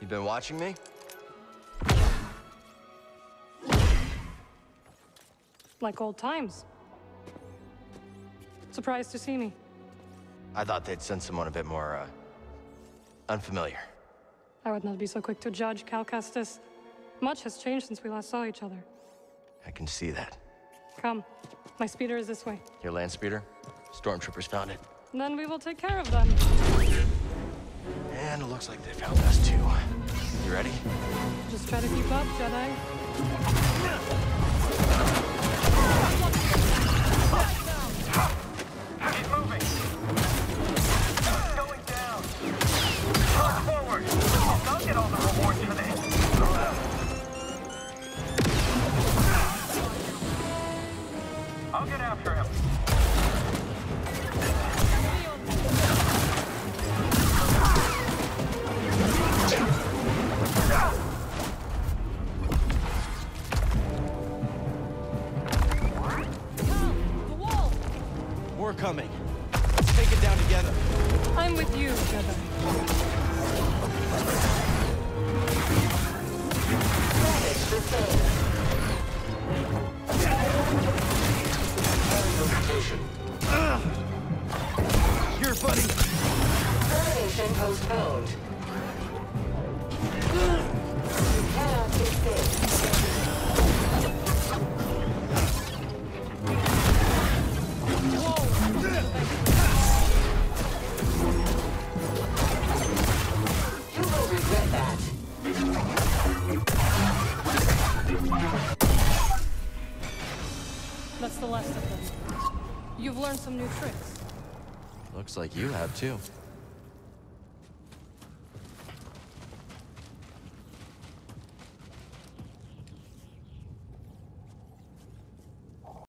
You been watching me? Like old times. Surprised to see me. I thought they'd send someone a bit more, unfamiliar. I would not be so quick to judge, Cal Kestis. Much has changed since we last saw each other. I can see that. Come. My speeder is this way. Your land speeder? Stormtroopers found it. Then we will take care of them. And it looks like they found us too. You ready? Just try to keep up, Jedi. He's moving. Going down. Push forward. I'll get all the rewards for this. I'll get after him. We're coming. Let's take it down together. I'm with you, Jedi. Here, buddy. Termination postponed. You cannot escape. You will regret that. That's the last of them. You've learned some new tricks. Looks like you have too.